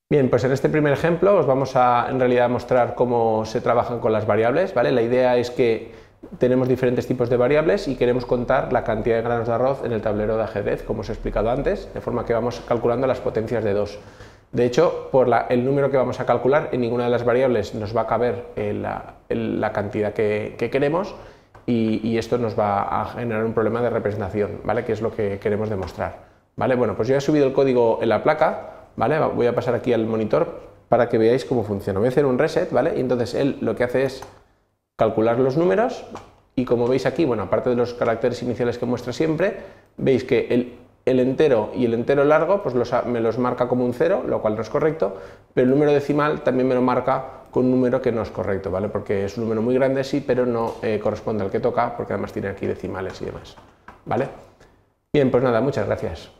Bien, pues en este primer ejemplo os vamos a en realidad mostrar cómo se trabajan con las variables, ¿vale? La idea es que tenemos diferentes tipos de variables y queremos contar la cantidad de granos de arroz en el tablero de ajedrez, como os he explicado antes, de forma que vamos calculando las potencias de 2. De hecho, por el número que vamos a calcular, en ninguna de las variables nos va a caber la cantidad que queremos y esto nos va a generar un problema de representación, ¿vale? Que es lo que queremos demostrar, ¿vale? Bueno, pues yo he subido el código en la placa, ¿vale? Voy a pasar aquí al monitor para que veáis cómo funciona. Voy a hacer un reset, ¿vale? Y entonces él lo que hace es calcular los números y como veis aquí, bueno, aparte de los caracteres iniciales que muestra siempre, veis que el entero y el entero largo pues me los marca como un 0, lo cual no es correcto, pero el número decimal también me lo marca con un número que no es correcto, ¿vale? Porque es un número muy grande, sí, pero no corresponde al que toca, porque además tiene aquí decimales y demás, ¿vale? Bien, pues nada, muchas gracias.